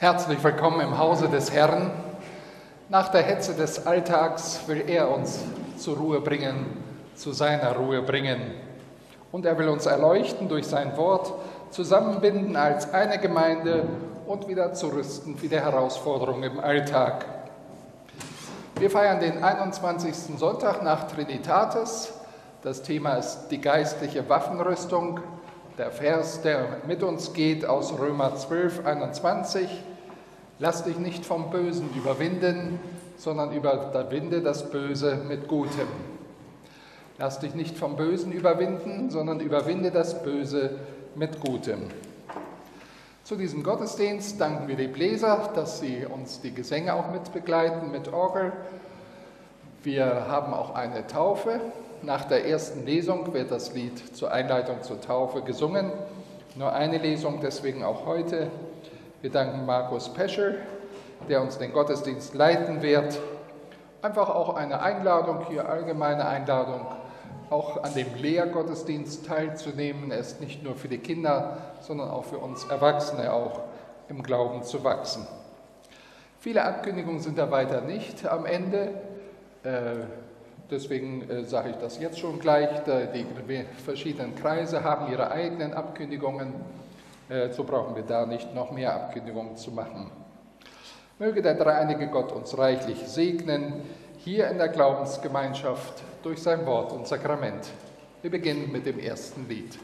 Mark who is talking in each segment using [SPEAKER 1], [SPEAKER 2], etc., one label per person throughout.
[SPEAKER 1] Herzlich willkommen im Hause des Herrn. Nach der Hetze des Alltags will er uns zur Ruhe bringen, zu seiner Ruhe bringen. Und er will uns erleuchten durch sein Wort, zusammenbinden als eine Gemeinde und wieder zurüsten für die Herausforderungen im Alltag. Wir feiern den 21. Sonntag nach Trinitatis. Das Thema ist die geistliche Waffenrüstung. Der Vers, der mit uns geht, aus Römer 12, 21. Lass dich nicht vom Bösen überwinden, sondern überwinde das Böse mit Gutem. Lass dich nicht vom Bösen überwinden, sondern überwinde das Böse mit Gutem. Zu diesem Gottesdienst danken wir die Bläser, dass sie uns die Gesänge auch mitbegleiten mit Orgel. Wir haben auch eine Taufe. Nach der ersten Lesung wird das Lied zur Einleitung zur Taufe gesungen. Nur eine Lesung, deswegen auch heute. Wir danken Markus Peschel, der uns den Gottesdienst leiten wird. Einfach auch eine Einladung, hier allgemeine Einladung, auch an dem Lehrgottesdienst teilzunehmen. Er ist nicht nur für die Kinder, sondern auch für uns Erwachsene auch im Glauben zu wachsen. Viele Ankündigungen sind da weiter nicht am Ende. Deswegen sage ich das jetzt schon gleich. Die verschiedenen Kreise haben ihre eigenen Abkündigungen. So brauchen wir da nicht noch mehr Abkündigungen zu machen. Möge der dreieinige Gott uns reichlich segnen, hier in der Glaubensgemeinschaft durch sein Wort und Sakrament. Wir beginnen mit dem ersten Lied.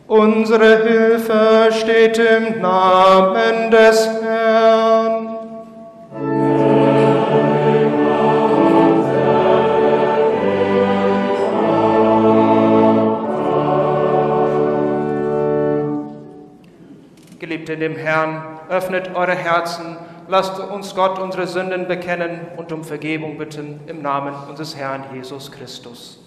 [SPEAKER 2] Unsere Hilfe steht im Namen des Herrn. Geliebte in dem Herrn, öffnet eure Herzen, lasst uns Gott unsere Sünden bekennen und um Vergebung bitten im Namen unseres Herrn Jesus Christus.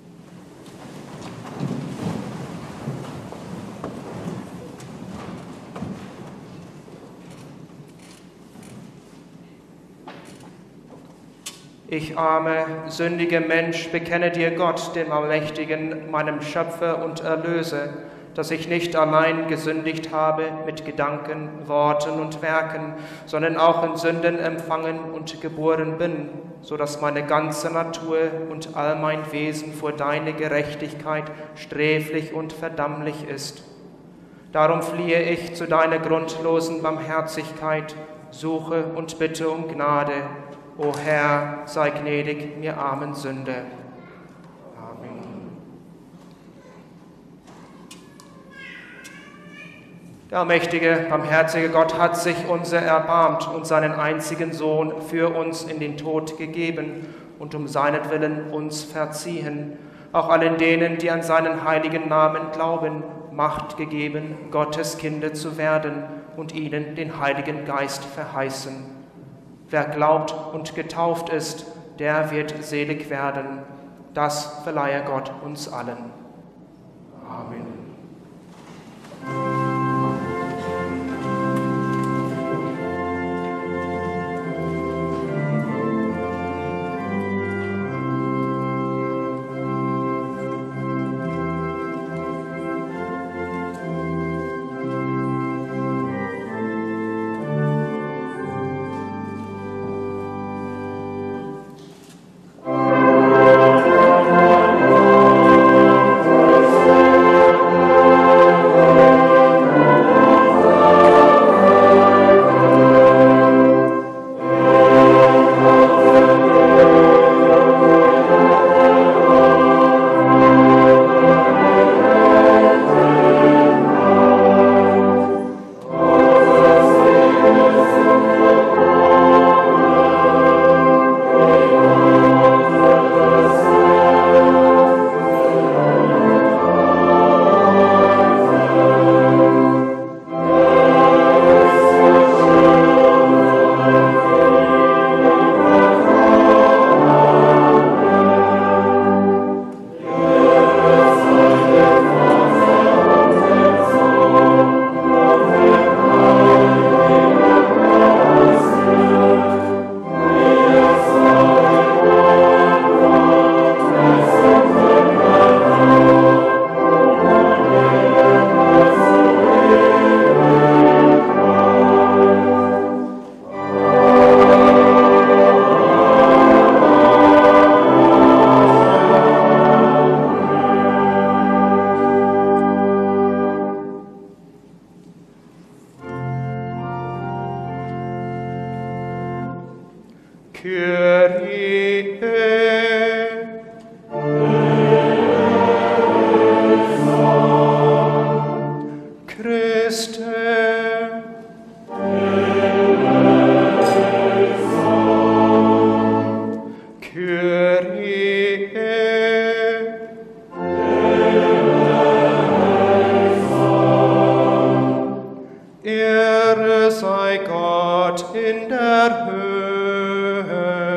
[SPEAKER 2] Ich, arme, sündige Mensch, bekenne dir Gott, den Allmächtigen, meinem Schöpfer und Erlöser, dass ich nicht allein gesündigt habe mit Gedanken, Worten und Werken, sondern auch in Sünden empfangen und geboren bin, so dass meine ganze Natur und all mein Wesen vor deine Gerechtigkeit sträflich und verdammlich ist. Darum fliehe ich zu deiner grundlosen Barmherzigkeit, suche und bitte um Gnade. O Herr, sei gnädig mir armen Sünder. Amen. Der allmächtige, barmherzige Gott hat sich unser erbarmt und seinen einzigen Sohn für uns in den Tod gegeben und um seinetwillen uns verziehen, auch allen denen, die an seinen heiligen Namen glauben, Macht gegeben, Gottes Kinder zu werden und ihnen den Heiligen Geist verheißen. Wer glaubt und getauft ist, der wird selig werden. Das verleihe Gott uns allen. Amen.
[SPEAKER 3] Ehre sei Gott in der Höhe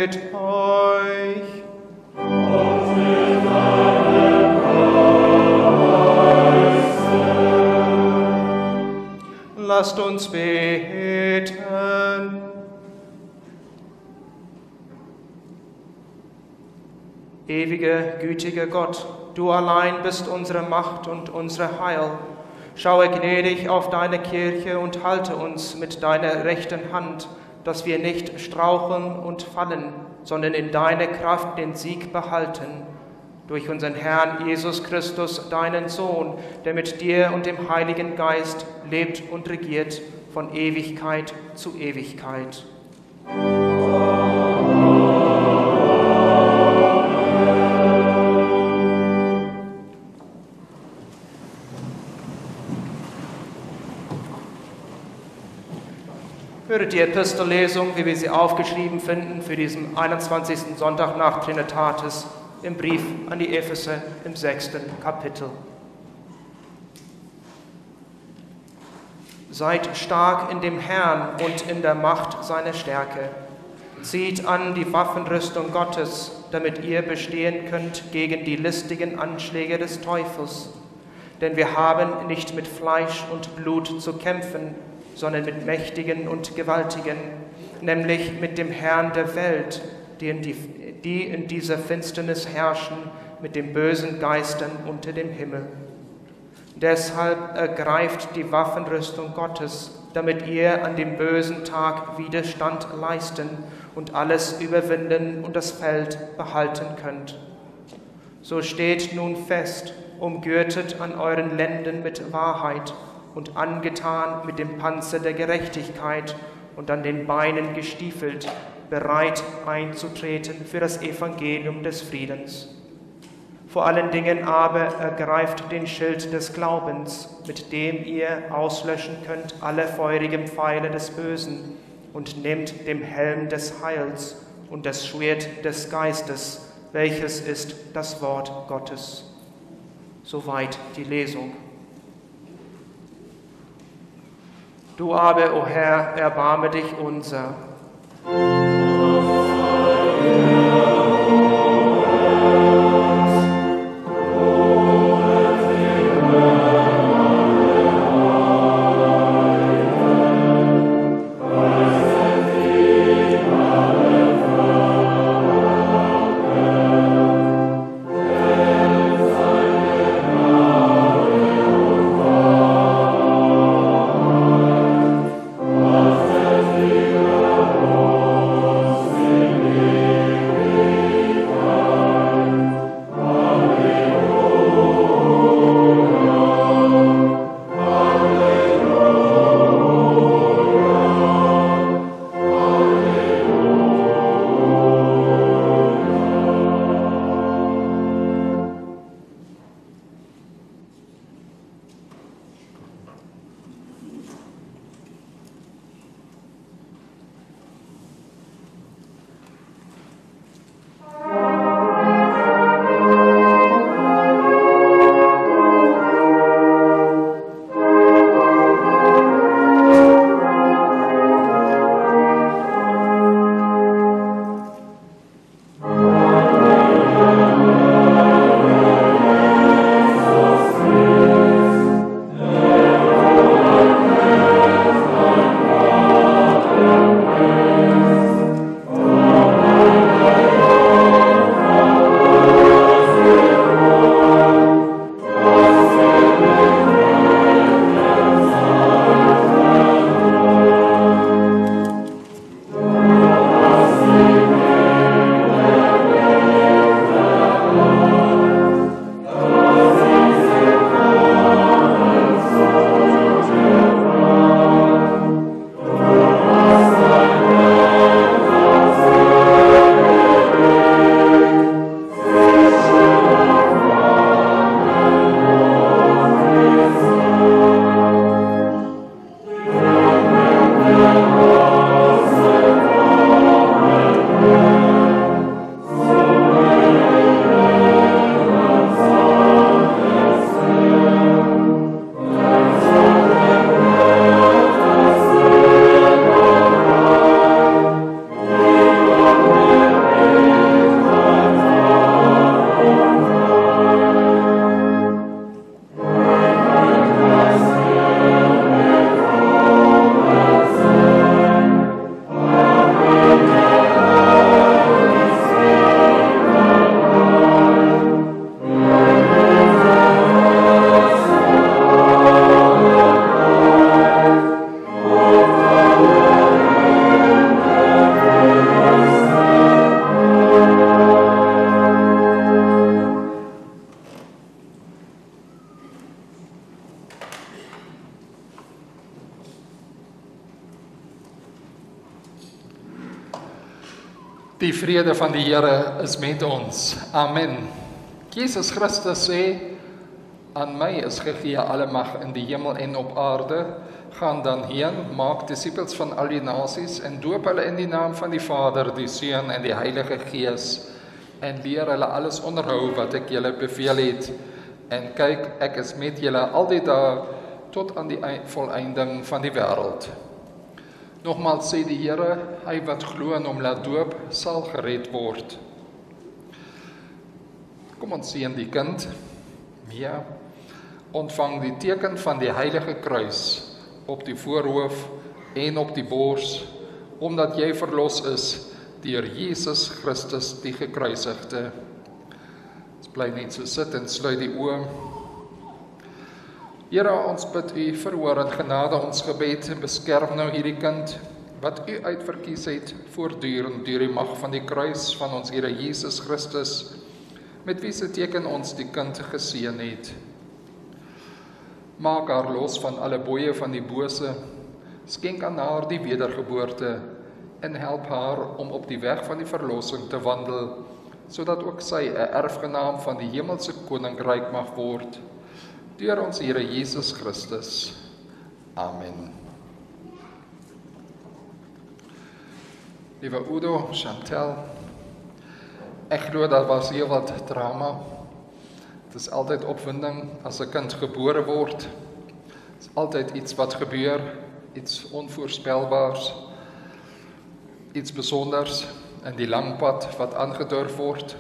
[SPEAKER 2] mit euch. Lasst uns beten. Ewiger, gütiger Gott, du allein bist unsere Macht und unser Heil. Schaue gnädig auf deine Kirche und halte uns mit deiner rechten Hand, dass wir nicht straucheln und fallen, sondern in deiner Kraft den Sieg behalten. Durch unseren Herrn Jesus Christus, deinen Sohn, der mit dir und dem Heiligen Geist lebt und regiert von Ewigkeit zu Ewigkeit. Höre die Epistellesung, wie wir sie aufgeschrieben finden, für diesen 21. Sonntag nach Trinitatis im Brief an die Epheser im 6. Kapitel. Seid stark in dem Herrn und in der Macht seiner Stärke. Zieht an die Waffenrüstung Gottes, damit ihr bestehen könnt gegen die listigen Anschläge des Teufels. Denn wir haben nicht mit Fleisch und Blut zu kämpfen, sondern mit Mächtigen und Gewaltigen, nämlich mit dem Herrn der Welt, die in dieser Finsternis herrschen, mit den bösen Geistern unter dem Himmel. Deshalb ergreift die Waffenrüstung Gottes, damit ihr an dem bösen Tag Widerstand leisten und alles überwinden und das Feld behalten könnt. So steht nun fest, umgürtet an euren Lenden mit Wahrheit und angetan mit dem Panzer der Gerechtigkeit und an den Beinen gestiefelt, bereit einzutreten für das Evangelium des Friedens. Vor allen Dingen aber ergreift den Schild des Glaubens, mit dem ihr auslöschen könnt alle feurigen Pfeile des Bösen, und nehmt den Helm des Heils und das Schwert des Geistes, welches ist das Wort Gottes. Soweit die Lesung. Du aber, o Herr, erbarme dich unser.
[SPEAKER 1] Die vrede van die Here is met ons. Amen. Jesus Christus sê, aan my is gegee alle mag in die hemel en op aarde. Gaan dan heen, maak disippels van al die nasies en doop hulle in die naam van die Vader, die Seun en die Heilige Gees en leer hulle alles onderhou wat ek julle beveel het. En kyk, ek is met julle al die dae tot aan die volëinding van die wêreld. Nogmaals sê die Here, hy wat glo en hom laat doop, sal gered word. Kom ons sien die kind, Mia, ontvang die teken van die heilige kruis op die voorhoof en op die bors, omdat jy verlos is deur Jesus Christus die gekruisigde. Ons bly net so sit en sluit die oë. Here, ons bid u verhoor in genade ons gebed en beskerm nou hierdie kind wat u uitverkies het voortdurend deur die mag van die kruis van ons Here Jesus Christus, met wie se teken ons die kind geseën het. Maak haar los van alle boeye van die bose, skenk aan haar die wedergeboorte en help haar om op die weg van die verlossing te wandel, sodat ook sy 'n erfgenaam van die hemelse koninkryk mag word. Deur ons Here Jesus Christus. Amen. Liewe Udo, Chantel, ek glo dat was heel wat drama. Het is altyd opwinding as 'n kind gebore word. Het is altyd iets wat gebeur, iets onvoorspelbaars, iets besonders in die lang pad wat aangedurf word.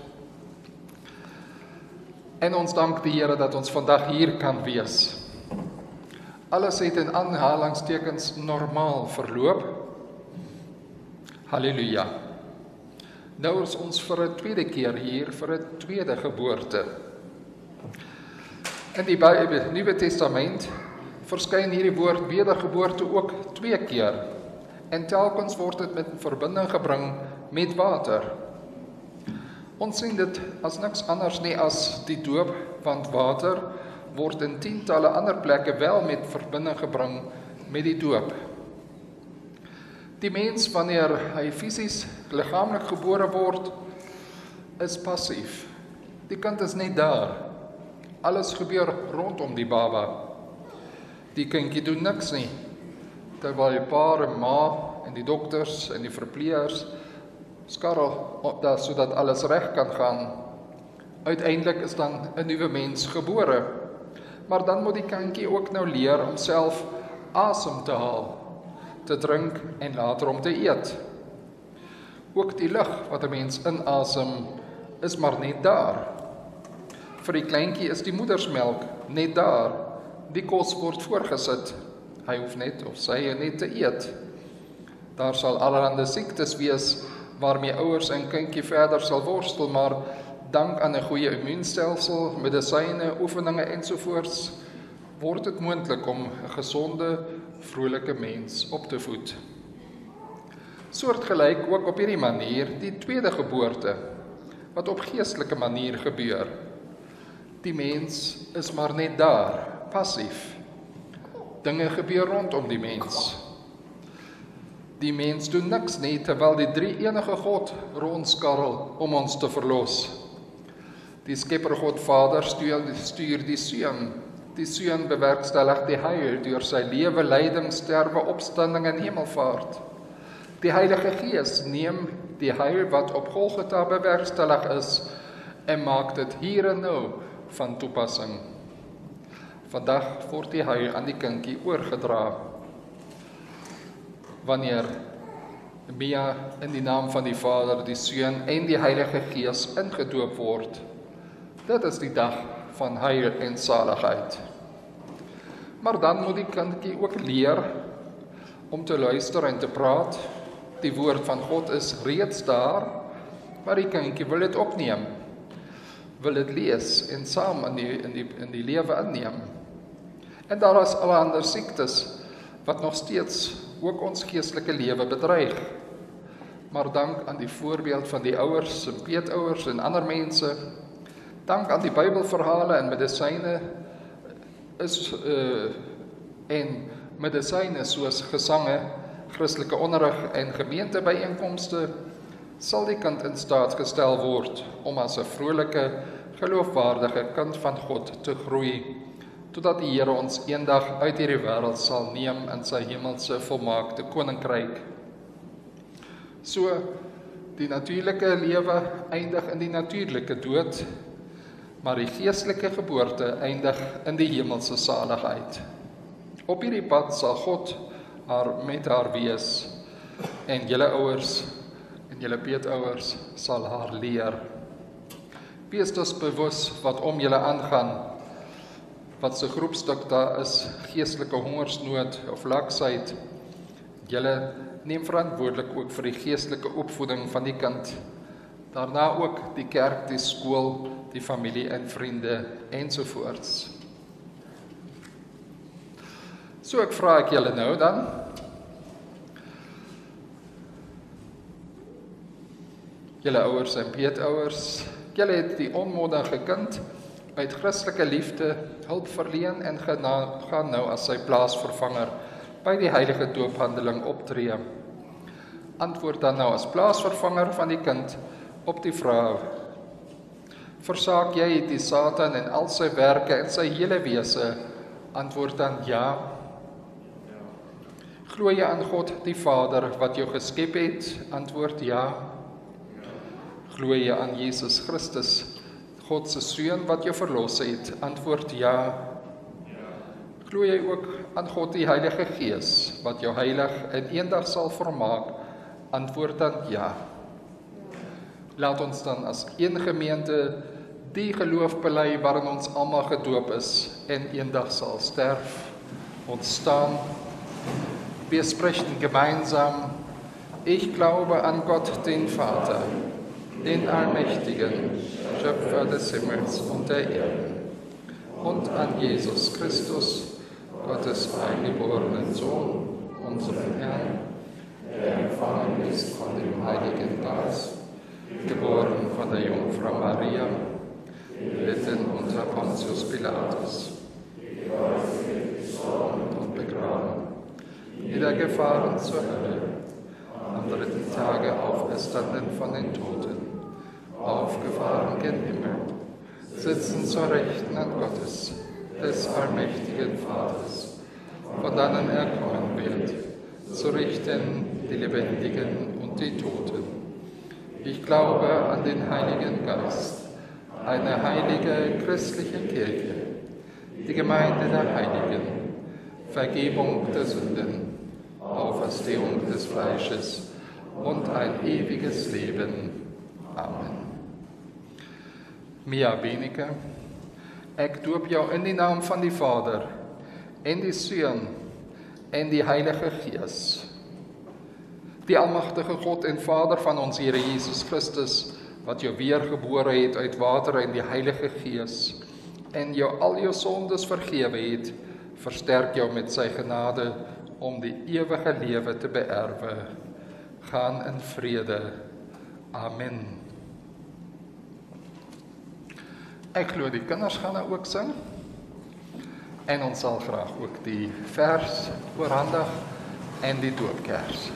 [SPEAKER 1] En ons dank die Here dat ons vandag hier kan wees. Alles het in aanhalingstekens normaal verloop. Halleluja. Nou is ons vir 'n tweede keer hier, vir 'n tweede geboorte. In die Nuwe Testament verskyn hierdie woord wedergeboorte ook 2 keer. En telkens word dit met verbinding gebring met water. Ons sien dit as niks anders nie as die doop, want water word in tientalle ander plekke wel met verbinding gebring met die doop. Die mens, wanneer hy fisies, liggaamlik gebore word, is passief. Die kind is net daar. Alles gebeur rondom die baba. Die kindjie doen niks nie, terwyl die pa en ma en die dokters en die verpleegers skarrel sodat alles reg kan gaan. Uiteindelik is dan 'n nuwe mens gebore. Maar dan moet die kindjie ook nou leer om self asem te haal, te drink en later om te eet. Ook die lug wat 'n mens inasem is maar net daar. Vir die kleintjie is die moedersmelk net daar. Die kos word voorgesit. Hy hoef net of sy net te eet. Daar sal allerlei siektes wees waarmee ouers en kindjie verder sal worstel, maar dank aan 'n goeie immuunstelsel, medisyne, oefeninge ensovoorts, word dit moontlik om 'n gesonde, vrolike mens op te voed. Soortgelyk ook op hierdie manier die tweede geboorte, wat op geestelike manier gebeur. Die mens is maar net daar, passief. Dinge gebeur rondom die mens. Die mens doen niks nie, terwyl die drie enige God rondskarrel om ons te verlos. Die Skepper God Vader stuur die Seun. Die Seun bewerkstellig die heil deur sy lewe, lyding, sterwe, opstanding en hemelvaart. Die Heilige Gees neem die heil wat op Golgotha bewerkstellig is en maak dit hier en nou van toepassing. Vandag word die heil aan die kindjie oorgedra. Wanneer Mia in die naam van die Vader, die Seun en die Heilige Gees ingedoop word, dit is die dag van heil en saligheid. Maar dan moet die kindjie ook leer om te luister en te praat. Die woord van God is reeds daar, maar die kindjie wil dit opneem, wil dit lees en saam in die lewe inneem. En daar is allerlei siektes wat nog steeds ook ons geestelike lewe bedreig. Maar dank aan die voorbeeld van die ouers, en peetouers en ander mense, dank aan die Bybelverhale en medisyne soos gesange, Christelike onderrig en gemeentebyeenkomste, sal die kind in staat gestel word om as 'n vrolike, geloofwaardige kind van God te groei, totdat die Here ons eendag uit hierdie wêreld sal neem in sy hemelse volmaakte koninkryk. So, die natuurlike lewe eindig in die natuurlike dood, maar die geestelike geboorte eindig in die hemelse saligheid. Op hierdie pad sal God met haar wees, en julle ouers en julle peetouers sal haar leer. Wees dus bewus wat om julle aangaan, wat se groepstuk daar is, geestelike hongersnood of laksheid. Julle neem verantwoordelik ook vir die geestelike opvoeding van die kind. Daarna ook die kerk, die skool, die familie en vriende ensovoorts. So ek vra julle nou dan, julle ouers en peetouers, julle het die onmondige kind uit Christelike liefde hulp verleen en gaan nou as sy plaasvervanger by die heilige doophandeling optree. Antwoord dan nou as plaasvervanger van die kind op die vraag: versaak jy die Satan en al sy werke en sy hele wese? Antwoord dan ja. Glo jy aan God die Vader wat jou geskep het? Antwoord ja. Glo jy aan Jesus Christus, God se Seun wat jou verlos het? Antwoord ja. Glo jy ook aan God die Heilige Gees wat jou heilig en eendag sal vermaak? Antwoord dan ja. Laat ons dan as een gemeente die geloof bely waarin ons almal gedoop is en eendag sal sterf. Ons staan. Wir sprechen gemeinsam: Ich glaube an Gott, den Vater, den Allmächtigen, Schöpfer des Himmels und der Erde, und an Jesus Christus, Gottes eingeborenen Sohn, unseren Herrn, der empfangen ist von dem Heiligen Geist, geboren von der Jungfrau Maria, gelitten unter Pontius Pilatus, und begraben, niedergefahren zur Hölle, am dritten Tage auferstanden von den Toten, aufgefahren gen Himmel, sitzen zur Rechten an Gottes, des allmächtigen Vaters, von dannen er kommen wird, zu richten die Lebendigen und die Toten. Ich glaube an den Heiligen Geist, eine heilige christliche Kirche, die Gemeinde der Heiligen, Vergebung der Sünden, Auferstehung des Fleisches und ein ewiges Leben. Amen. Mia Benike, ek doop jou in die naam van die Vader, en die Seun, en die Heilige Gees. Die almagtige God en Vader van ons Here Jesus Christus, wat jou weergebore het uit water en die Heilige Gees, en jou al jou sondes vergewe het, versterk jou met sy genade om die ewige lewe te beerwe. Gaan in vrede. Amen. Ek glo die kinders gaan nou ook sing, en ons sal graag ook die vers oorhandig en die doopkers.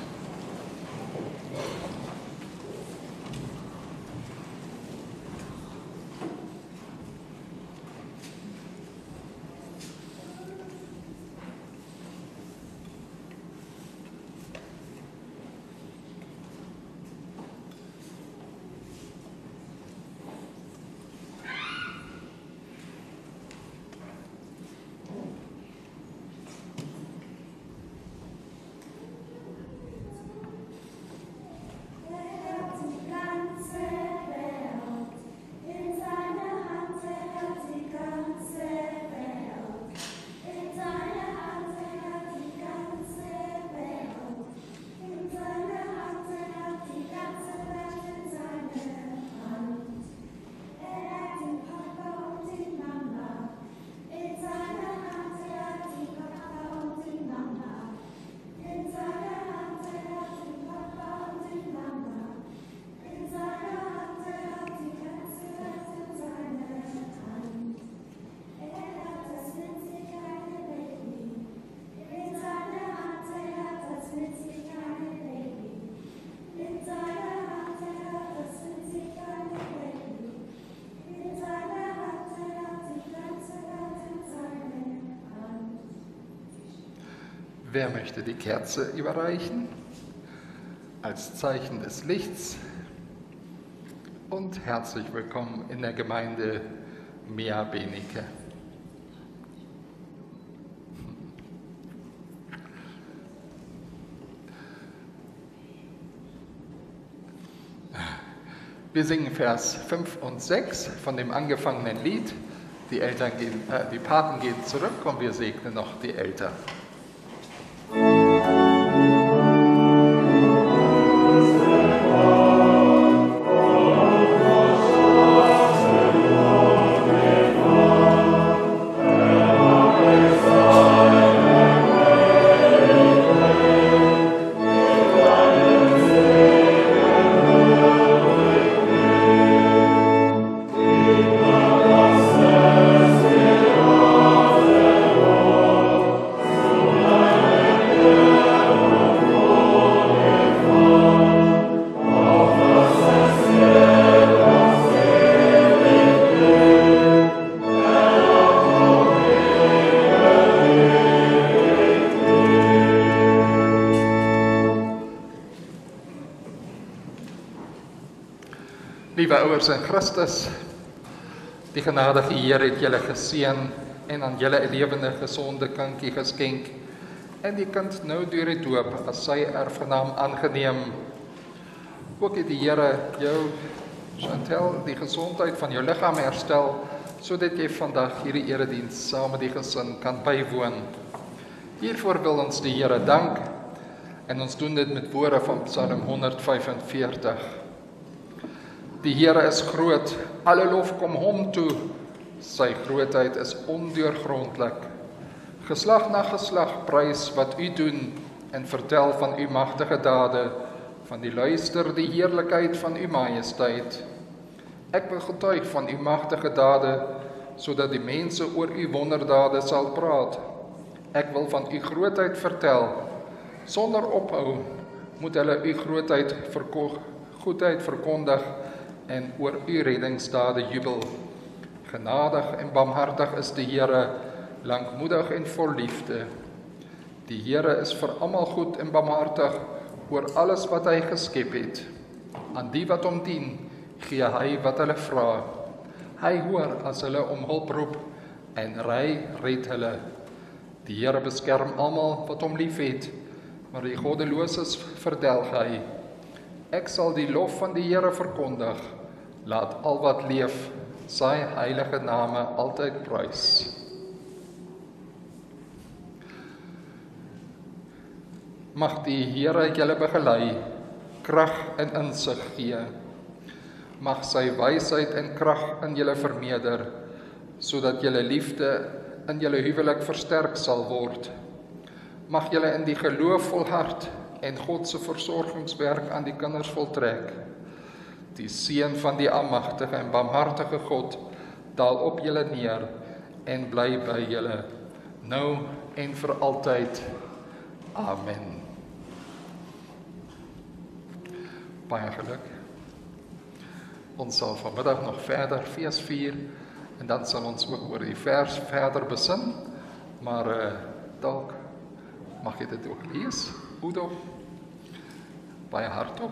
[SPEAKER 1] Wer möchte die Kerze überreichen? Als Zeichen des Lichts. Und herzlich willkommen in der Gemeinde Mea Benike. Wir singen Vers 5 und 6 von dem angefangenen Lied. Die Paten gehen zurück und wir segnen noch die Eltern. Liewe ouers in Christus, die genadige Heer het julle geseën en aan julle 'n lewende, gesonde kindjie geskenk. En die kind nou deur die doop as sy erfgenaam aangeneem. Ook het die Here jou, Chantel, die gesondheid van jou liggaam herstel, sodat jy vandag hierdie erediens saam met die gesin kan bywoon. Hiervoor wil ons die Here dank en ons doen dit met woorde van Psalm 145. Die Here is groot, alle lof kom hom toe, sy grootheid is ondeurgrondlik. Geslag na geslag prys wat u doen en vertel van u magtige dade, van die luister die heerlikheid van u majesteit. Ek wil getuig van u magtige dade, sodat die mense oor u wonderdade sal praat. Ek wil van u grootheid vertel, sonder ophou moet hulle u goedheid verkondig en oor u reddingsdade jubel. Genadig en barmhartig is die Here, lankmoedig en vol liefde. Die Here is vir almal goed en barmhartig oor alles wat hy geskep het. Aan die wat hom dien, gee hy wat hulle vra. Hy hoor as hulle om hulp roep en red hulle. Die Here beskerm almal wat hom liefhet, maar die goddeloses verdelg hy. Ek sal die lof van die Here verkondig. Laat al wat leef sy heilige name altyd prys. Mag die Here julle begelei, krag en insig gee. Mag sy wysheid en krag in julle vermeerder, sodat julle liefde in julle huwelik versterk sal word. Mag julle in die geloof volhard en God se versorgingswerk aan die kinders voltrek. Die seën van die almagtige en barmhartige God daal op julle neer en bly by julle, nou en vir altyd. Amen. Baie geluk. Ons sal vanmiddag nog verder fees vier en dan sal ons ook oor die vers verder besin, maar dalk mag jy dit ook lees, Udo, baie hardop.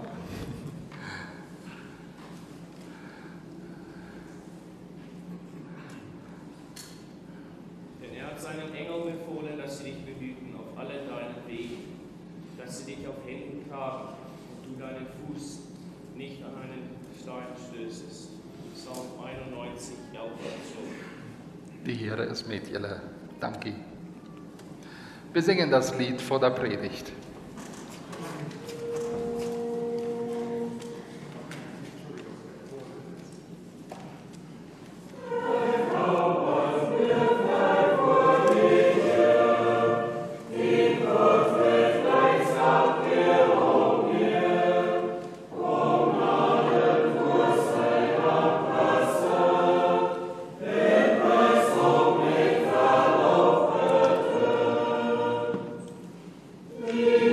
[SPEAKER 3] Seinen Engeln befohlen, dass sie dich behüten auf alle deinen Wegen, dass sie dich auf Händen tragen und du deinen Fuß nicht an einen Stein stößest. Psalm 91, 11 und so.
[SPEAKER 1] Die Here ist mit julle. Dankie. Wir singen das Lied vor der Predigt.
[SPEAKER 4] Amen.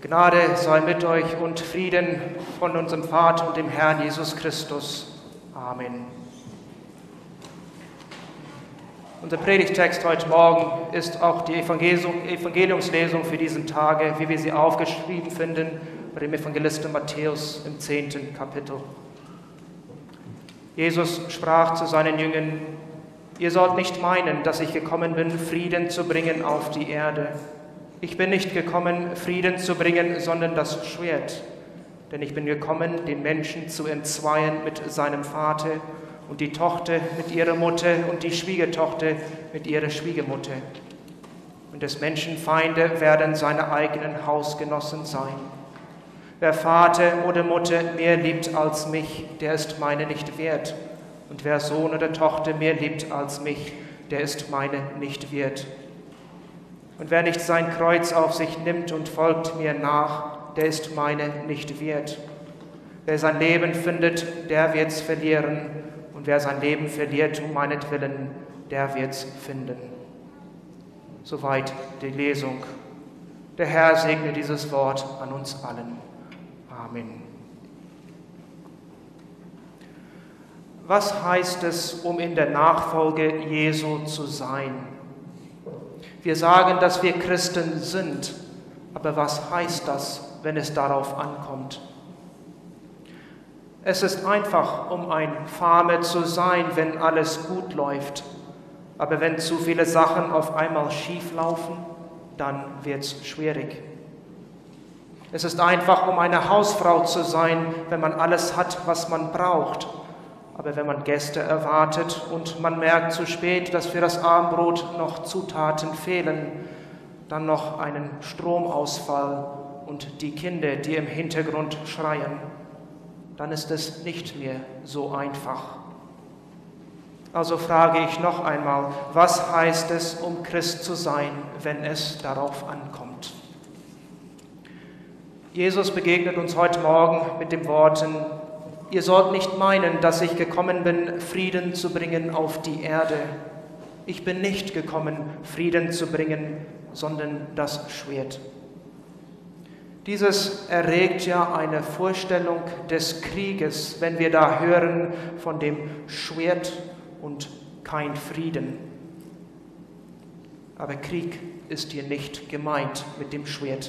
[SPEAKER 2] Gnade sei mit euch und Frieden von unserem Vater und dem Herrn Jesus Christus. Amen. Unser Predigtext heute Morgen ist auch die Evangeliumslesung für diesen Tage, wie wir sie aufgeschrieben finden bei dem Evangelisten Matthäus im 10. Kapitel. Jesus sprach zu seinen Jüngern: Ihr sollt nicht meinen, dass ich gekommen bin, Frieden zu bringen auf die Erde. Ich bin nicht gekommen, Frieden zu bringen, sondern das Schwert. Denn ich bin gekommen, den Menschen zu entzweien mit seinem Vater und die Tochter mit ihrer Mutter und die Schwiegertochter mit ihrer Schwiegermutter. Und des Menschen Feinde werden seine eigenen Hausgenossen sein. Wer Vater oder Mutter mehr liebt als mich, der ist meine nicht wert. Und wer Sohn oder Tochter mehr liebt als mich, der ist meine nicht wert. Und wer nicht sein Kreuz auf sich nimmt und folgt mir nach, der ist meine nicht wert. Wer sein Leben findet, der wird's verlieren. Und wer sein Leben verliert um meinetwillen, der wird's finden. Soweit die Lesung. Der Herr segne dieses Wort an uns allen. Amen. Was heißt es, um in der Nachfolge Jesu zu sein? Wir sagen, dass wir Christen sind, aber was heißt das, wenn es darauf ankommt? Es ist einfach, um ein Farmer zu sein, wenn alles gut läuft. Aber wenn zu viele Sachen auf einmal schief laufen, dann wird es schwierig. Es ist einfach, um eine Hausfrau zu sein, wenn man alles hat, was man braucht. Aber wenn man Gäste erwartet und man merkt zu spät, dass für das Abendbrot noch Zutaten fehlen, dann noch einen Stromausfall und die Kinder, die im Hintergrund schreien, dann ist es nicht mehr so einfach. Also frage ich noch einmal, was heißt es, um Christ zu sein, wenn es darauf ankommt? Jesus begegnet uns heute Morgen mit den Worten: Ihr sollt nicht meinen, dass ich gekommen bin, Frieden zu bringen auf die Erde. Ich bin nicht gekommen, Frieden zu bringen, sondern das Schwert. Dieses erregt ja eine Vorstellung des Krieges, wenn wir da hören von dem Schwert und kein Frieden. Aber Krieg ist hier nicht gemeint mit dem Schwert.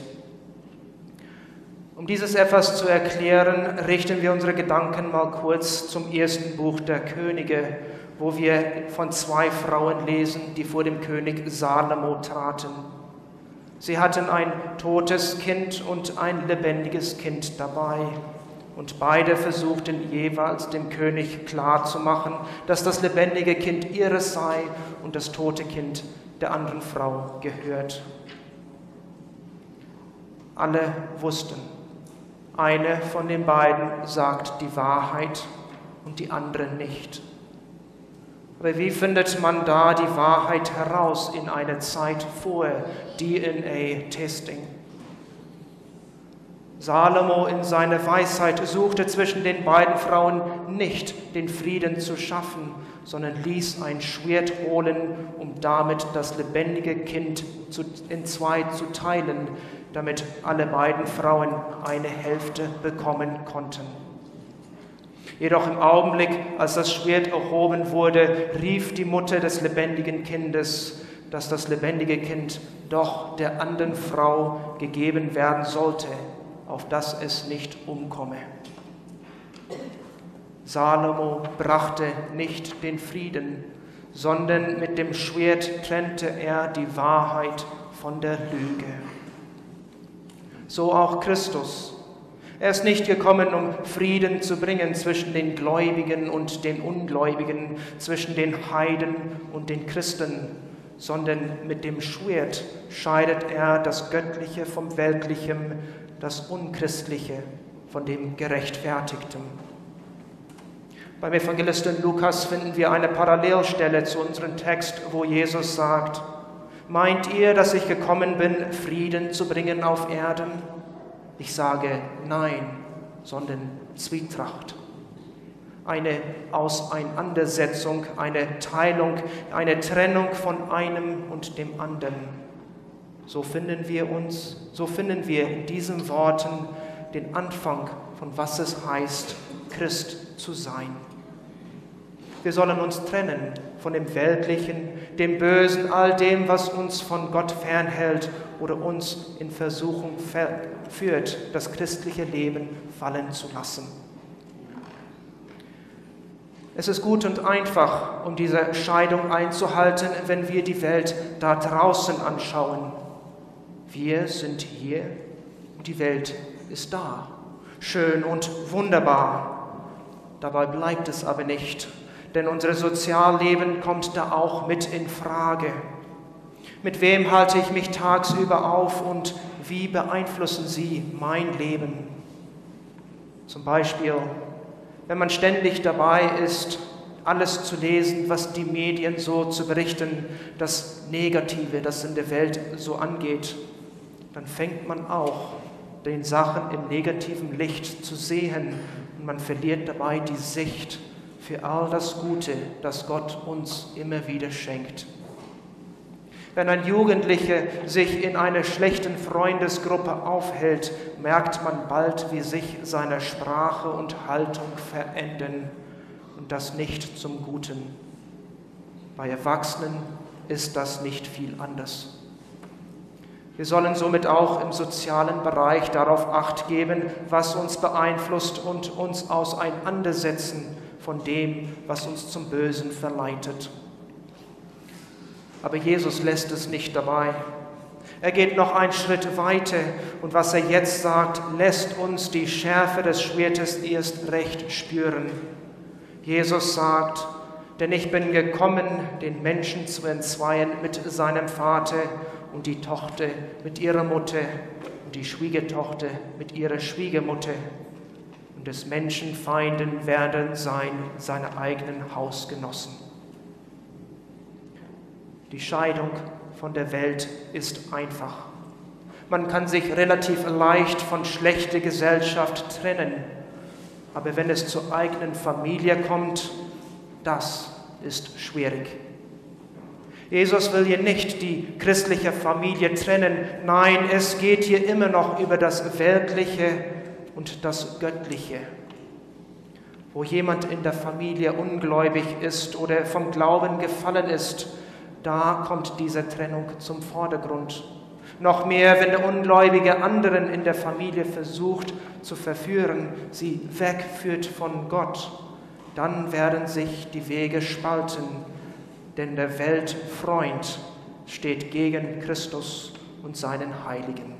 [SPEAKER 2] Um dieses etwas zu erklären, richten wir unsere Gedanken mal kurz zum ersten Buch der Könige, wo wir von 2 Frauen lesen, die vor dem König Salomo traten. Sie hatten ein totes Kind und ein lebendiges Kind dabei. Und beide versuchten jeweils dem König klarzumachen, dass das lebendige Kind ihres sei und das tote Kind der anderen Frau gehört. Alle wussten, eine von den beiden sagt die Wahrheit und die andere nicht. Aber wie findet man da die Wahrheit heraus in einer Zeit vor DNA-Testing? Salomo in seiner Weisheit suchte zwischen den beiden Frauen nicht den Frieden zu schaffen, sondern ließ ein Schwert holen, um damit das lebendige Kind in 2 zu teilen, damit alle beiden Frauen eine Hälfte bekommen konnten. Jedoch im Augenblick, als das Schwert erhoben wurde, rief die Mutter des lebendigen Kindes, dass das lebendige Kind doch der anderen Frau gegeben werden sollte, auf dass es nicht umkomme. Salomo brachte nicht den Frieden, sondern mit dem Schwert trennte er die Wahrheit von der Lüge. So auch Christus. Er ist nicht gekommen, um Frieden zu bringen zwischen den Gläubigen und den Ungläubigen, zwischen den Heiden und den Christen, sondern mit dem Schwert scheidet er das Göttliche vom Weltlichen, das Unchristliche von dem Gerechtfertigten. Beim Evangelisten Lukas finden wir eine Parallelstelle zu unserem Text, wo Jesus sagt: Meint ihr, dass ich gekommen bin, Frieden zu bringen auf Erden? Ich sage nein, sondern Zwietracht. Eine Auseinandersetzung, eine Teilung, eine Trennung von einem und dem anderen. So finden wir in diesen Worten den Anfang von was es heißt, Christ zu sein. Wir sollen uns trennen von dem Weltlichen, dem Bösen, all dem, was uns von Gott fernhält oder uns in Versuchung führt, das christliche Leben fallen zu lassen. Es ist gut und einfach, um diese Scheidung einzuhalten, wenn wir die Welt da draußen anschauen. Wir sind hier und die Welt ist da. Schön und wunderbar. Dabei bleibt es aber nicht, denn unser Sozialleben kommt da auch mit in Frage. Mit wem halte ich mich tagsüber auf und wie beeinflussen sie mein Leben? Zum Beispiel, wenn man ständig dabei ist, alles zu lesen, was die Medien so zu berichten, das Negative, das in der Welt so angeht, dann fängt man auch den Sachen im negativen Licht zu sehen und man verliert dabei die Sicht für all das Gute, das Gott uns immer wieder schenkt. Wenn ein Jugendlicher sich in einer schlechten Freundesgruppe aufhält, merkt man bald, wie sich seine Sprache und Haltung verändern und das nicht zum Guten. Bei Erwachsenen ist das nicht viel anders. Wir sollen somit auch im sozialen Bereich darauf Acht geben, was uns beeinflusst und uns auseinandersetzen von dem, was uns zum Bösen verleitet. Aber Jesus lässt es nicht dabei. Er geht noch einen Schritt weiter und was er jetzt sagt, lässt uns die Schärfe des Schwertes erst recht spüren. Jesus sagt, denn ich bin gekommen, den Menschen zu entzweien mit seinem Vater und die Tochter mit ihrer Mutter und die Schwiegertochter mit ihrer Schwiegermutter. Und des Menschen Feinden werden sein seine eigenen Hausgenossen. Die Scheidung von der Welt ist einfach. Man kann sich relativ leicht von schlechter Gesellschaft trennen. Aber wenn es zur eigenen Familie kommt, das ist schwierig. Jesus will hier nicht die christliche Familie trennen. Nein, es geht hier immer noch über das Weltliche und das Göttliche. Wo jemand in der Familie ungläubig ist oder vom Glauben gefallen ist, da kommt diese Trennung zum Vordergrund. Noch mehr, wenn der Ungläubige anderen in der Familie versucht zu verführen, sie wegführt von Gott, dann werden sich die Wege spalten, denn der Weltfreund steht gegen Christus und seinen Heiligen.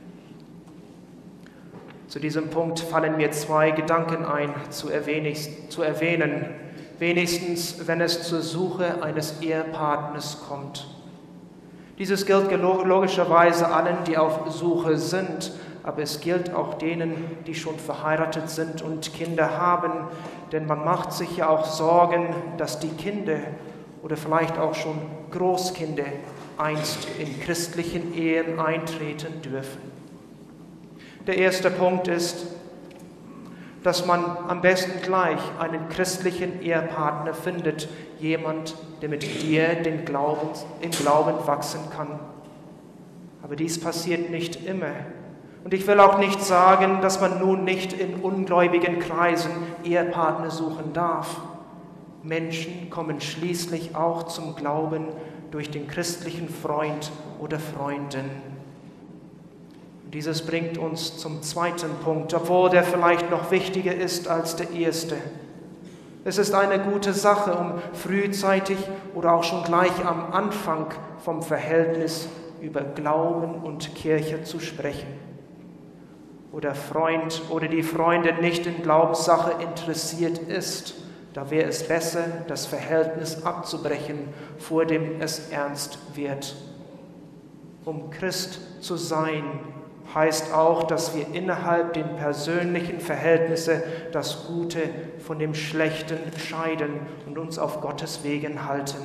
[SPEAKER 2] Zu diesem Punkt fallen mir zwei Gedanken ein, zu erwähnen, wenigstens wenn es zur Suche eines Ehepartners kommt. Dieses gilt logischerweise allen, die auf Suche sind, aber es gilt auch denen, die schon verheiratet sind und Kinder haben, denn man macht sich ja auch Sorgen, dass die Kinder oder vielleicht auch schon Großkinder einst in christlichen Ehen eintreten dürfen. Der erste Punkt ist, dass man am besten gleich einen christlichen Ehepartner findet, jemand, der mit dir im Glauben wachsen kann. Aber dies passiert nicht immer. Und ich will auch nicht sagen, dass man nun nicht in ungläubigen Kreisen Ehepartner suchen darf. Menschen kommen schließlich auch zum Glauben durch den christlichen Freund oder Freundin. Dieses bringt uns zum zweiten Punkt, obwohl der vielleicht noch wichtiger ist als der erste. Es ist eine gute Sache, um frühzeitig oder auch schon gleich am Anfang vom Verhältnis über Glauben und Kirche zu sprechen. Wo der Freund oder die Freundin nicht in Glaubenssache interessiert ist, da wäre es besser, das Verhältnis abzubrechen, vor dem es ernst wird. Um Christ zu sein, heißt auch, dass wir innerhalb den persönlichen Verhältnissen das Gute von dem Schlechten scheiden und uns auf Gottes Wegen halten.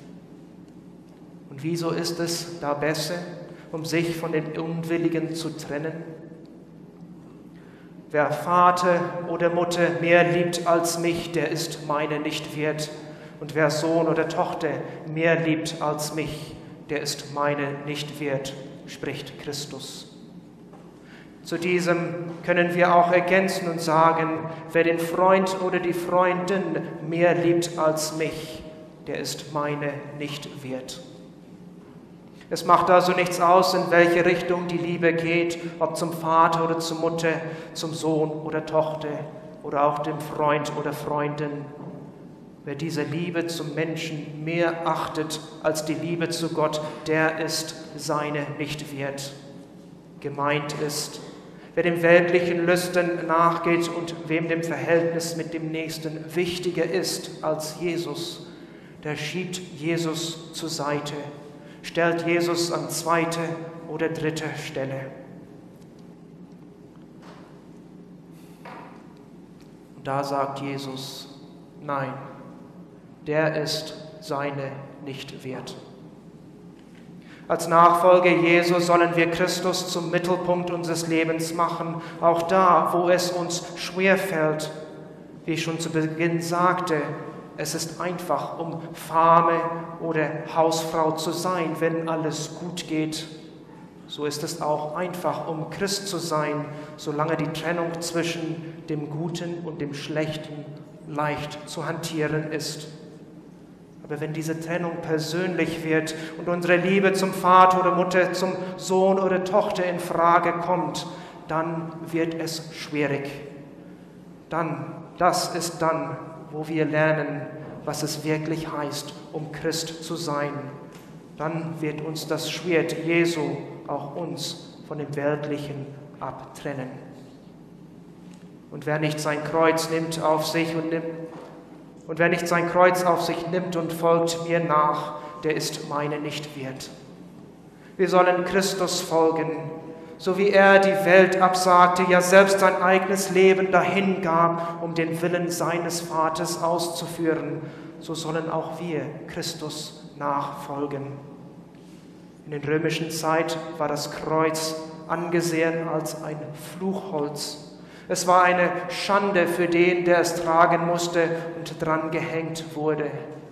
[SPEAKER 2] Und wieso ist es da besser, um sich von den Unwilligen zu trennen? Wer Vater oder Mutter mehr liebt als mich, der ist meine nicht wert. Und wer Sohn oder Tochter mehr liebt als mich, der ist meine nicht wert. spricht Christus. Zu diesem können wir auch ergänzen und sagen, wer den Freund oder die Freundin mehr liebt als mich, der ist meine nicht wert. Es macht also nichts aus, in welche Richtung die Liebe geht, ob zum Vater oder zur Mutter, zum Sohn oder Tochter oder auch dem Freund oder Freundin. Wer diese Liebe zum Menschen mehr achtet als die Liebe zu Gott, der ist seine nicht wert. Gemeint ist, wer dem weltlichen Lüsten nachgeht und wem dem Verhältnis mit dem Nächsten wichtiger ist als Jesus, der schiebt Jesus zur Seite, stellt Jesus an zweite oder dritte Stelle. Und da sagt Jesus, nein, der ist seine nicht wert. Als Nachfolger Jesu sollen wir Christus zum Mittelpunkt unseres Lebens machen, auch da, wo es uns schwerfällt. Wie ich schon zu Beginn sagte, es ist einfach, um Fame oder Hausfrau zu sein, wenn alles gut geht. So ist es auch einfach, um Christ zu sein, solange die Trennung zwischen dem Guten und dem Schlechten leicht zu hantieren ist. Aber wenn diese Trennung persönlich wird und unsere Liebe zum Vater oder Mutter, zum Sohn oder Tochter in Frage kommt, dann wird es schwierig. Das ist dann, wo wir lernen, was es wirklich heißt, um Christ zu sein. Dann wird uns das Schwert Jesu auch uns von dem Weltlichen abtrennen. Und wer nicht sein Kreuz auf sich nimmt und folgt mir nach, der ist meine nicht wert. Wir sollen Christus folgen, so wie er die Welt absagte, ja selbst sein eigenes Leben dahingab, um den Willen seines Vaters auszuführen, so sollen auch wir Christus nachfolgen. In der römischen Zeit war das Kreuz angesehen als ein Fluchholz. Es war eine Schande für den, der es tragen musste und dran gehängt wurde.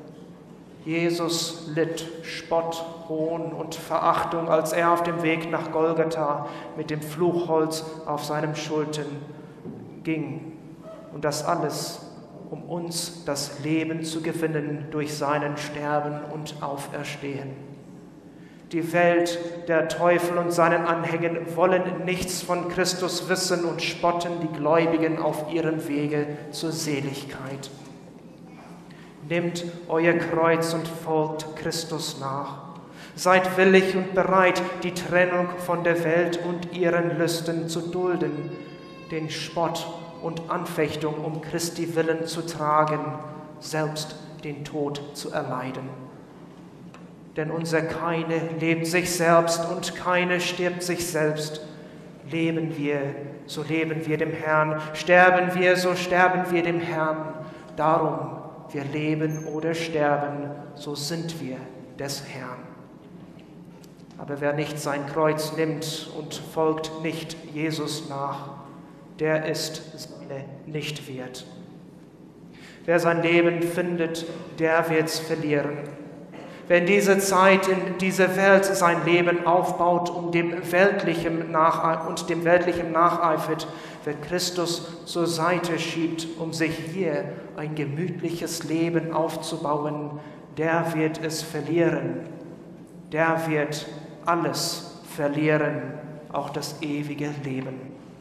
[SPEAKER 2] Jesus litt Spott, Hohn und Verachtung, als er auf dem Weg nach Golgatha mit dem Fluchholz auf seinen Schultern ging. Und das alles, um uns das Leben zu gewinnen durch seinen Sterben und Auferstehen. Die Welt, der Teufel und seinen Anhängern wollen nichts von Christus wissen und spotten die Gläubigen auf ihrem Wege zur Seligkeit. Nehmt euer Kreuz und folgt Christus nach. Seid willig und bereit, die Trennung von der Welt und ihren Lüsten zu dulden, den Spott und Anfechtung um Christi willen zu tragen, selbst den Tod zu erleiden. Denn unser Keine lebt sich selbst und keine stirbt sich selbst. Leben wir, so leben wir dem Herrn. Sterben wir, so sterben wir dem Herrn. Darum, wir leben oder sterben, so sind wir des Herrn. Aber wer nicht sein Kreuz nimmt und folgt nicht Jesus nach, der ist seine nicht wert. Wer sein Leben findet, der wird's verlieren. Wer in dieser Zeit, in dieser Welt sein Leben aufbaut und dem Weltlichen nacheifert, wer Christus zur Seite schiebt, um sich hier ein gemütliches Leben aufzubauen, der wird es verlieren. Der wird alles verlieren, auch das ewige Leben.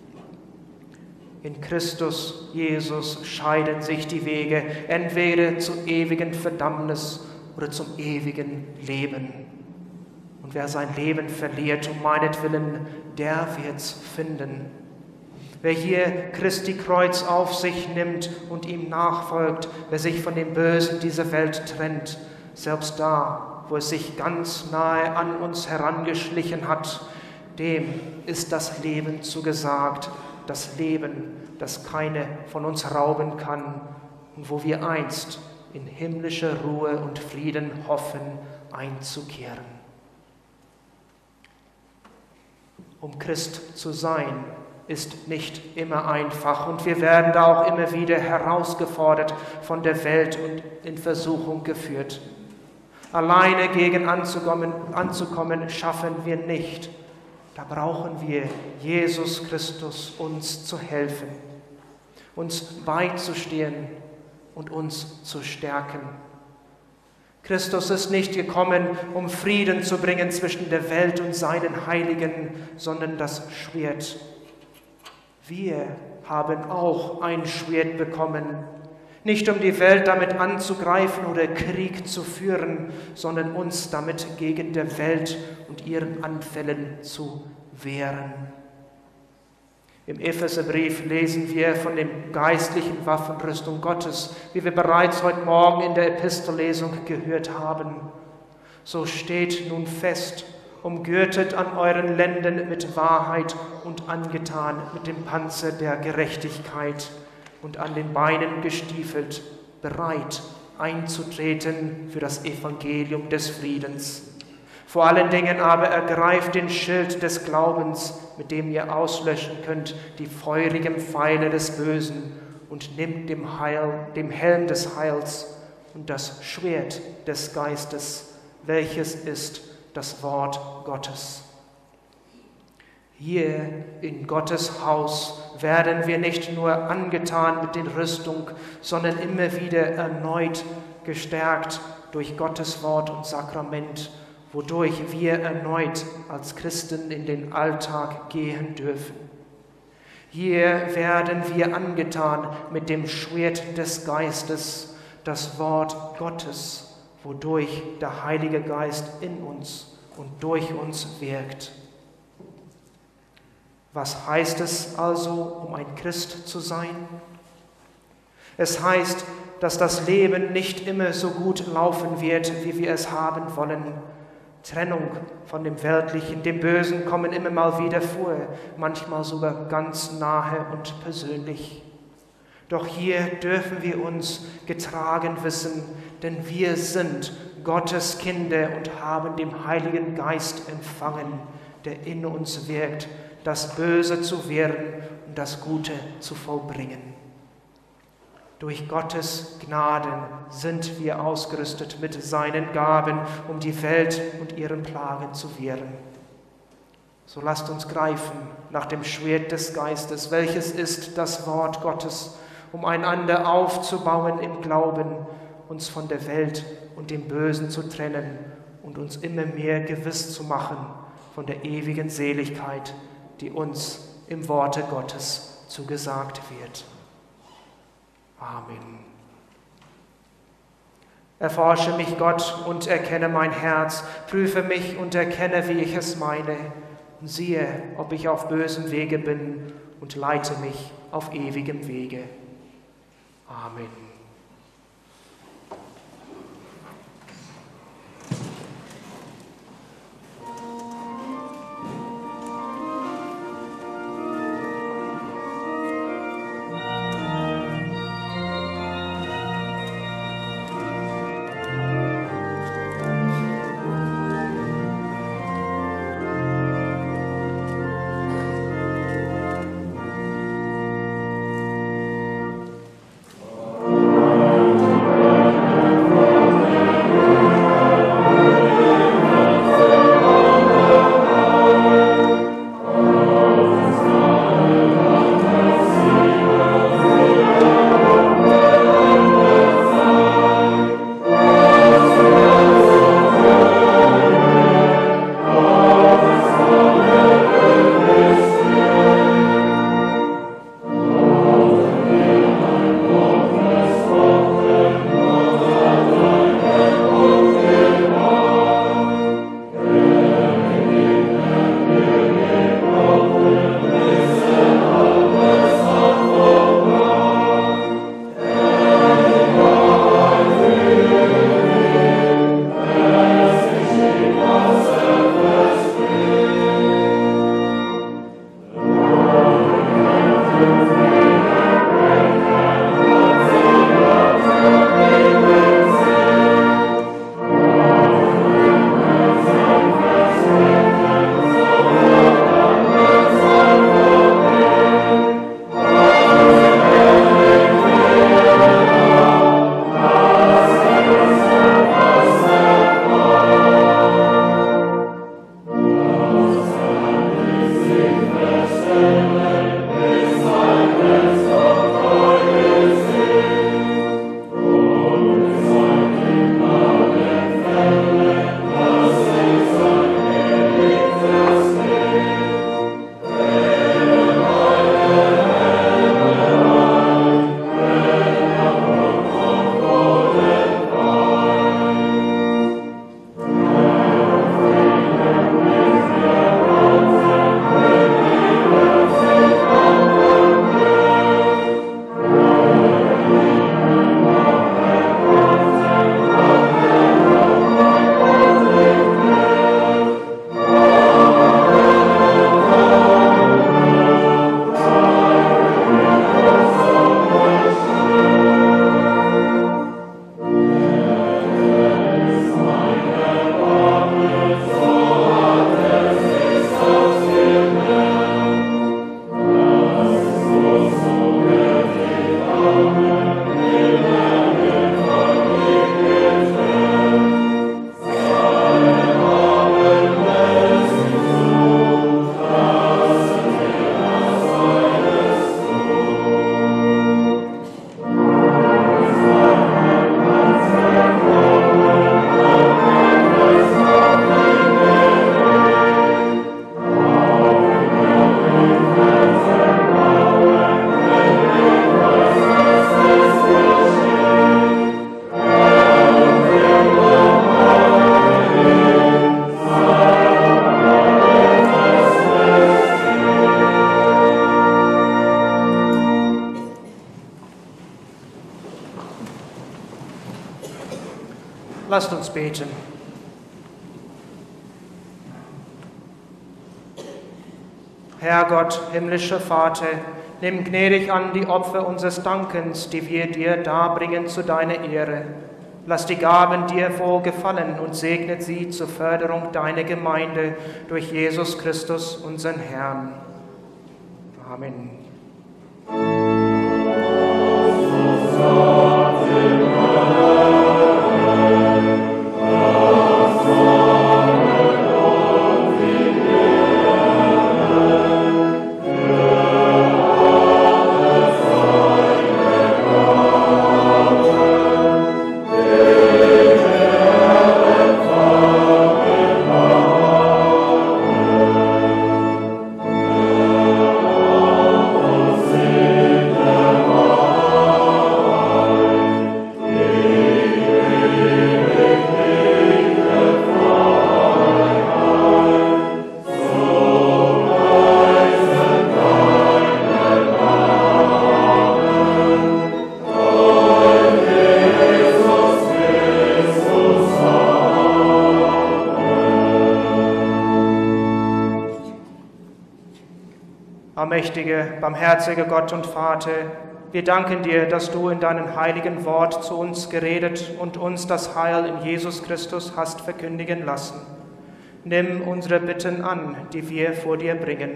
[SPEAKER 2] In Christus Jesus scheiden sich die Wege, entweder zur ewigen Verdammnis oder zum ewigen Leben. Und wer sein Leben verliert um meinetwillen, der wird's finden. Wer hier Christi Kreuz auf sich nimmt und ihm nachfolgt, wer sich von dem Bösen dieser Welt trennt, selbst da, wo es sich ganz nahe an uns herangeschlichen hat, dem ist das Leben zugesagt, das Leben, das keine von uns rauben kann und wo wir einst in himmlische Ruhe und Frieden hoffen, einzukehren. Um Christ zu sein, ist nicht immer einfach und wir werden da auch immer wieder herausgefordert von der Welt und in Versuchung geführt. Alleine gegen anzukommen schaffen wir nicht, Da brauchen wir Jesus Christus, uns zu helfen, uns beizustehen und uns zu stärken. Christus ist nicht gekommen, um Frieden zu bringen zwischen der Welt und seinen Heiligen, sondern das Schwert. Wir haben auch ein Schwert bekommen, nicht um die Welt damit anzugreifen oder Krieg zu führen, sondern uns damit gegen der Welt und ihren Anfällen zu wehren. Im Epheserbrief lesen wir von den geistlichen Waffenrüstung Gottes, wie wir bereits heute Morgen in der Epistellesung gehört haben. So steht nun fest, umgürtet an euren Lenden mit Wahrheit und angetan mit dem Panzer der Gerechtigkeit und an den Beinen gestiefelt, bereit einzutreten für das Evangelium des Friedens. Vor allen Dingen aber ergreift den Schild des Glaubens, mit dem ihr auslöschen könnt die feurigen Pfeile des Bösen, und nimmt dem Helm des Heils und das Schwert des Geistes, welches ist das Wort Gottes. Hier in Gottes Haus werden wir nicht nur angetan mit der Rüstung, sondern immer wieder erneut gestärkt durch Gottes Wort und Sakrament, wodurch wir erneut als Christen in den Alltag gehen dürfen. Hier werden wir angetan mit dem Schwert des Geistes, das Wort Gottes, wodurch der Heilige Geist in uns und durch uns wirkt. Was heißt es also, um ein Christ zu sein? Es heißt, dass das Leben nicht immer so gut laufen wird, wie wir es haben wollen. Trennung von dem Weltlichen, dem Bösen kommen immer mal wieder vor, manchmal sogar ganz nahe und persönlich. Doch hier dürfen wir uns getragen wissen, denn wir sind Gottes Kinder und haben den Heiligen Geist empfangen, der in uns wirkt, das Böse zu wehren und das Gute zu vollbringen. Durch Gottes Gnaden sind wir ausgerüstet mit seinen Gaben, um die Welt und ihren Plagen zu wehren. So lasst uns greifen nach dem Schwert des Geistes, welches ist das Wort Gottes, um einander aufzubauen im Glauben, uns von der Welt und dem Bösen zu trennen und uns immer mehr gewiss zu machen von der ewigen Seligkeit, die uns im Worte Gottes zugesagt wird. Amen. Erforsche mich, Gott, und erkenne mein Herz, prüfe mich und erkenne, wie ich es meine, und siehe, ob ich auf bösem Wege bin, und leite mich auf ewigem Wege. Amen. Lasst uns beten. Herr Gott, himmlischer Vater, nimm gnädig an die Opfer unseres Dankens, die wir dir darbringen zu deiner Ehre. Lass die Gaben dir wohlgefallen und segnet sie zur Förderung deiner Gemeinde durch Jesus Christus, unseren Herrn. Amen. Allmächtiger, barmherziger Gott und Vater, wir danken dir, dass du in deinem heiligen Wort zu uns geredet und uns das Heil in Jesus Christus hast verkündigen lassen. Nimm unsere Bitten an, die wir vor dir bringen.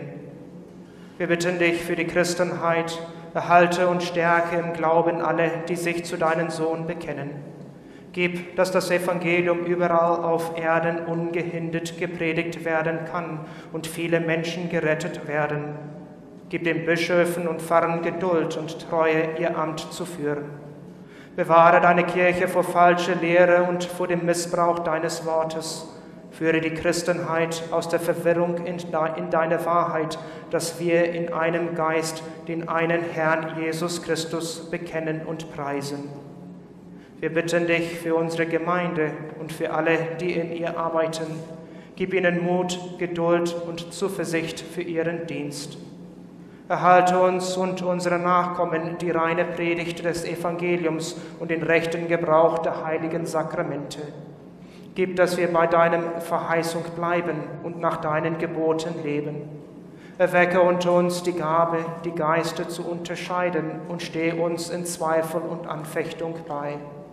[SPEAKER 2] Wir bitten dich für die Christenheit, erhalte und stärke im Glauben alle, die sich zu deinem Sohn bekennen. Gib, dass das Evangelium überall auf Erden ungehindert gepredigt werden kann und viele Menschen gerettet werden. Gib den Bischöfen und Pfarrern Geduld und Treue, ihr Amt zu führen. Bewahre deine Kirche vor falscher Lehre und vor dem Missbrauch deines Wortes. Führe die Christenheit aus der Verwirrung in deine Wahrheit, dass wir in einem Geist den einen Herrn Jesus Christus bekennen und preisen. Wir bitten dich für unsere Gemeinde und für alle, die in ihr arbeiten. Gib ihnen Mut, Geduld und Zuversicht für ihren Dienst. Erhalte uns und unsere Nachkommen die reine Predigt des Evangeliums und den rechten Gebrauch der heiligen Sakramente. Gib, dass wir bei deinem Verheißung bleiben und nach deinen Geboten leben. Erwecke unter uns die Gabe, die Geister zu unterscheiden und stehe uns in Zweifel und Anfechtung bei.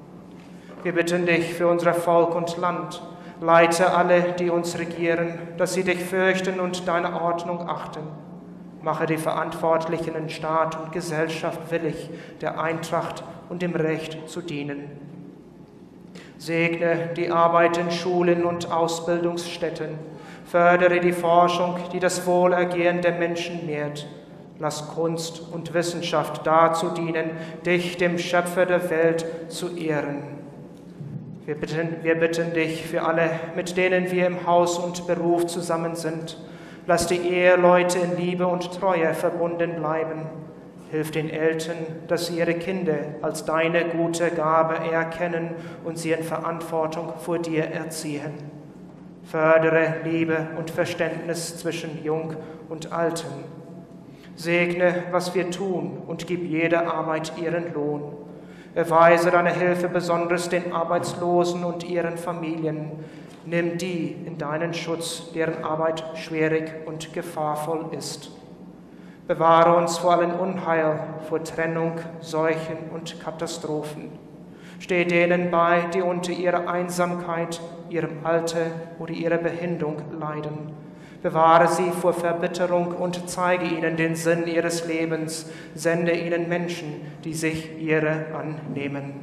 [SPEAKER 2] Wir bitten dich für unser Volk und Land. Leite alle, die uns regieren, dass sie dich fürchten und deine Ordnung achten. Mache die Verantwortlichen in Staat und Gesellschaft willig, der Eintracht und dem Recht zu dienen. Segne die Arbeit in Schulen und Ausbildungsstätten. Fördere die Forschung, die das Wohlergehen der Menschen mehrt. Lass Kunst und Wissenschaft dazu dienen, dich, dem Schöpfer der Welt, zu ehren. Wir bitten dich für alle, mit denen wir im Haus und Beruf zusammen sind. Lass die Eheleute in Liebe und Treue verbunden bleiben. Hilf den Eltern, dass sie ihre Kinder als deine gute Gabe erkennen und sie in Verantwortung vor dir erziehen. Fördere Liebe und Verständnis zwischen Jung und Alten. Segne, was wir tun, und gib jeder Arbeit ihren Lohn. Erweise deine Hilfe besonders den Arbeitslosen und ihren Familien. Nimm die in deinen Schutz, deren Arbeit schwierig und gefahrvoll ist. Bewahre uns vor allem Unheil, vor Trennung, Seuchen und Katastrophen. Steh denen bei, die unter ihrer Einsamkeit, ihrem Alter oder ihrer Behinderung leiden. Bewahre sie vor Verbitterung und zeige ihnen den Sinn ihres Lebens. Sende ihnen Menschen, die sich ihrer annehmen.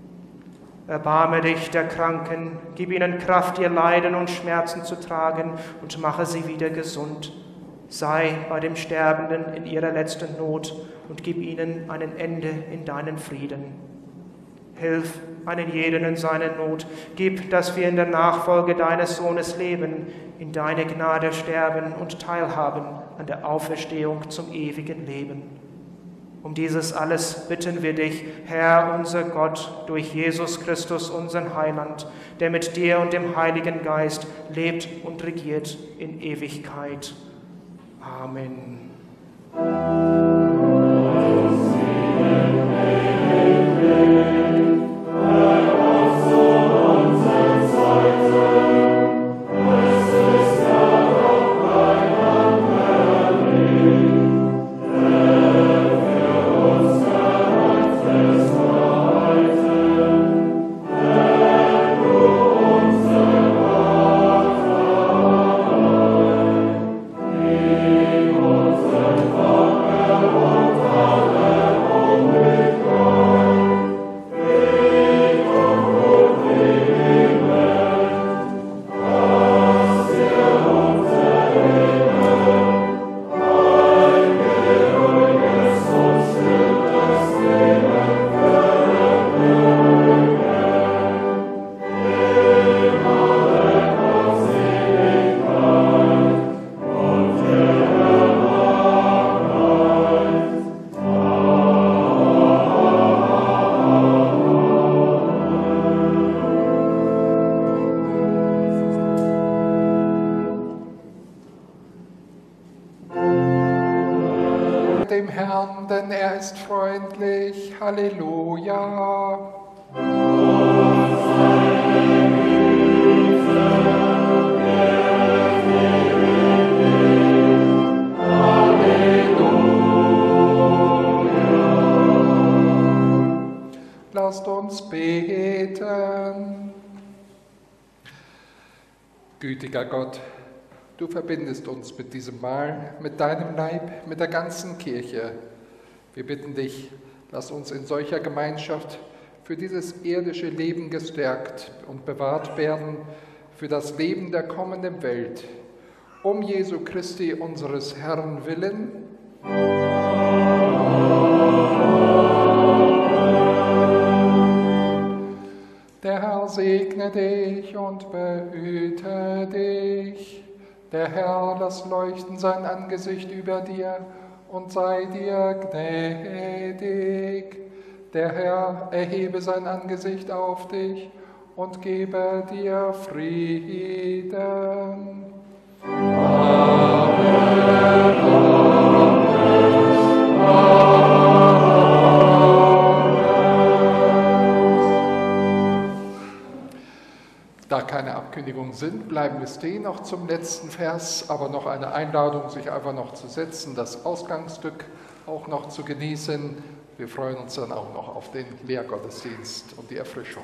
[SPEAKER 2] Erbarme dich der Kranken, gib ihnen Kraft, ihr Leiden und Schmerzen zu tragen und mache sie wieder gesund. Sei bei dem Sterbenden in ihrer letzten Not und gib ihnen ein Ende in deinen Frieden. Hilf einen jeden in seiner Not. Gib, dass wir in der Nachfolge deines Sohnes leben, in deine Gnade sterben und teilhaben an der Auferstehung zum ewigen Leben. Um dieses alles bitten wir dich, Herr unser Gott, durch Jesus Christus, unseren Heiland, der mit dir und dem Heiligen Geist lebt und regiert in Ewigkeit. Amen.
[SPEAKER 4] Unser
[SPEAKER 1] denn er ist freundlich. Halleluja. Lasst uns beten. Gütiger Gott, du verbindest uns mit diesem Mahl, mit deinem Leib, mit der ganzen Kirche. Wir bitten dich, lass uns in solcher Gemeinschaft für dieses irdische Leben gestärkt und bewahrt werden, für das Leben der kommenden Welt. Um Jesu Christi, unseres Herrn willen. Der Herr segne dich und behüte dich. Der Herr lass leuchten sein Angesicht über dir und sei dir gnädig. Der Herr erhebe sein Angesicht auf dich und gebe dir Frieden. Da keine Abkündigungen sind, bleiben wir stehen noch zum letzten Vers, aber noch eine Einladung, sich einfach noch zu setzen, das Ausgangsstück auch noch zu genießen. Wir freuen uns dann auch noch auf den Lehrgottesdienst und die Erfrischung.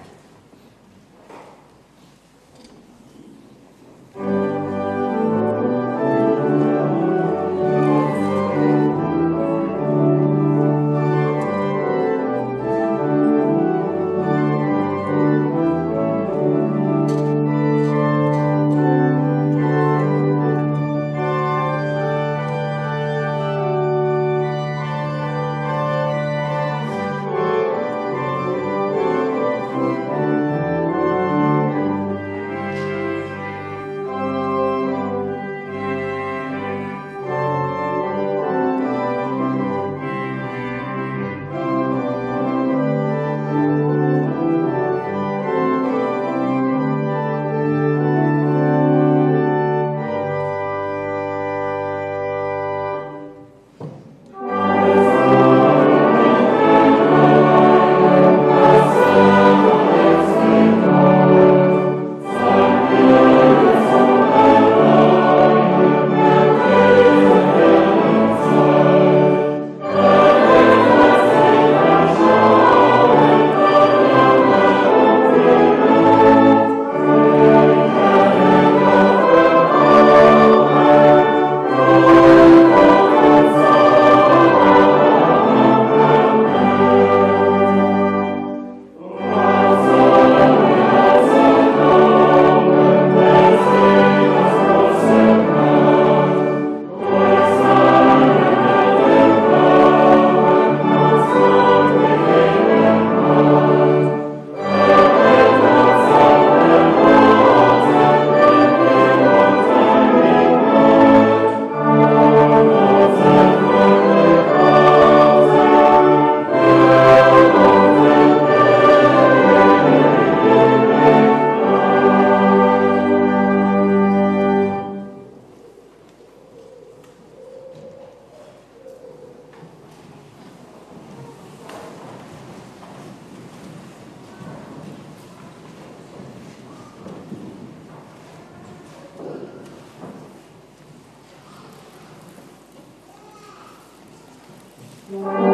[SPEAKER 4] Ja.